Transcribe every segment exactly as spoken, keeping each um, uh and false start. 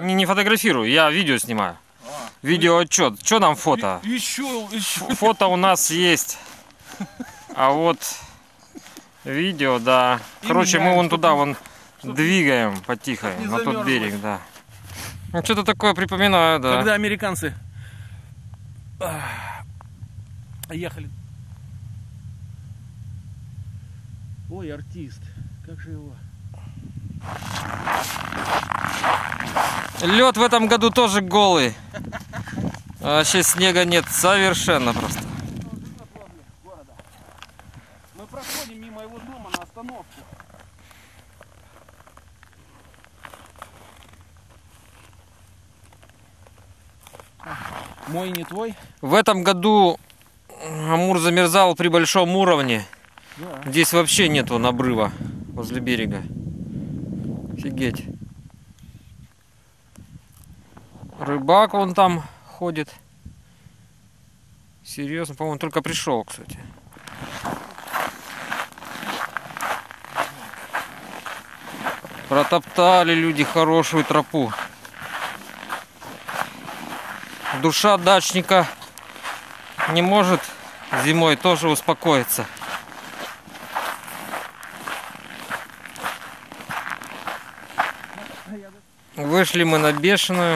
Не, не фотографирую, я видео снимаю. А, видеоотчет. Что нам фото? Еще, еще. Фото у нас есть. А вот видео, да. И короче, меняем, мы вон туда вон чтоб... двигаем потихо на тот берег, да. Ну, что-то такое припоминаю, да. Когда американцы ехали. Ой, артист. Как же его? Лед в этом году тоже голый. А вообще снега нет совершенно просто. Мы проходим мимо его дома на остановку. Мой не твой? В этом году Амур замерзал при большом уровне. Да. Здесь вообще нету обрыва возле берега. Офигеть. Рыбак вон там ходит. Серьезно, по-моему, только пришел, кстати. Протоптали люди хорошую тропу. Душа дачника не может зимой тоже успокоиться. Вышли мы на Бешеную.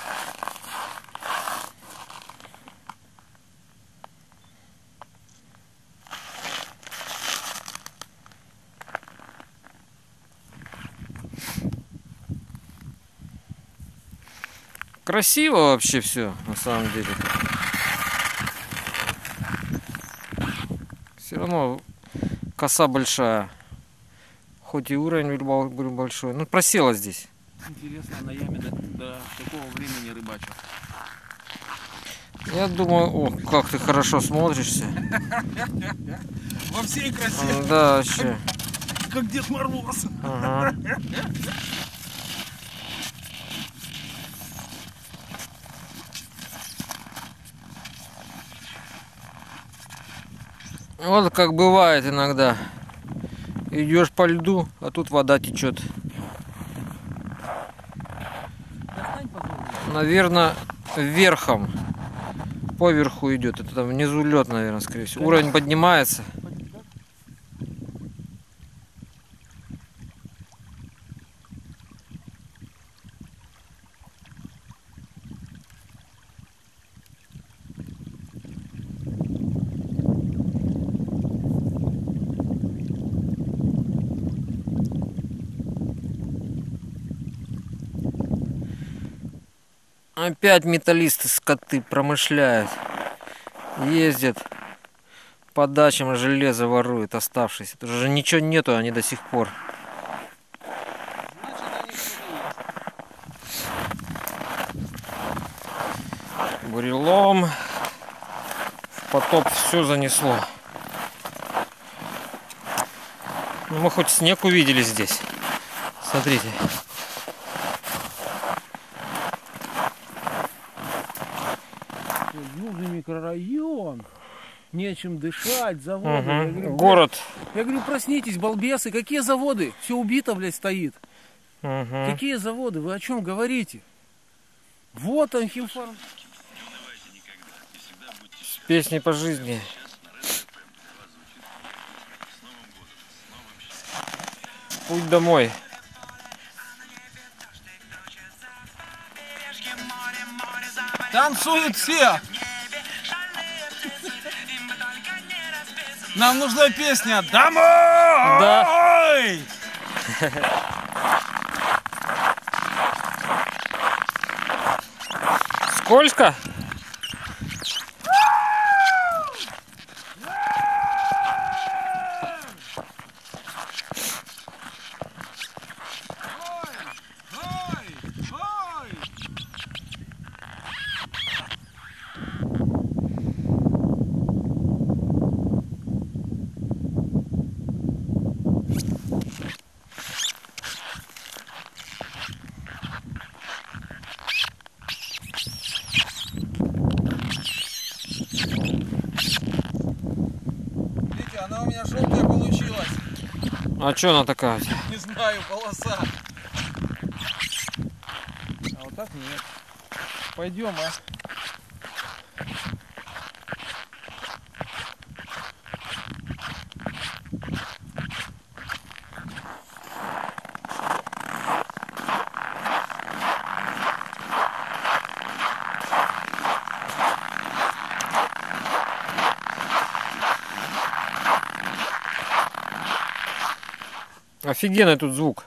Красиво вообще все, на самом деле. Все равно коса большая. Хоть и уровень был большой. Ну, просела здесь. Интересно, на яме до, до какого времени рыбачил? Я думаю, о, как ты хорошо смотришься. Во всей красе. Да, вообще. Как Дед Мороз. Ага. Вот как бывает иногда. Идешь по льду, а тут вода течет. Наверное, верхом. Поверху идет. Это там внизу лед, наверное, скорее всего. Уровень поднимается. Опять металлисты, скоты, промышляют, ездят по дачам, железо воруют оставшиеся. Тут уже ничего нету, они до сих пор. Бурелом, в потоп все занесло. Ну, мы хоть снег увидели здесь. Смотрите. Южный микрорайон, нечем дышать, заводы. Угу. Я говорю, город. Я говорю, проснитесь, балбесы, какие заводы? Все убито, блядь, стоит. Угу. Какие заводы? Вы о чем говорите? Вот он, химфарм. С песней по жизни. Путь домой. Танцуют все! Нам нужна песня «Домой!» Да. Сколько? Она у меня желтая получилась. А что она такая? Не знаю, полоса. А вот так нет. Пойдем, а? Офигенный тут звук.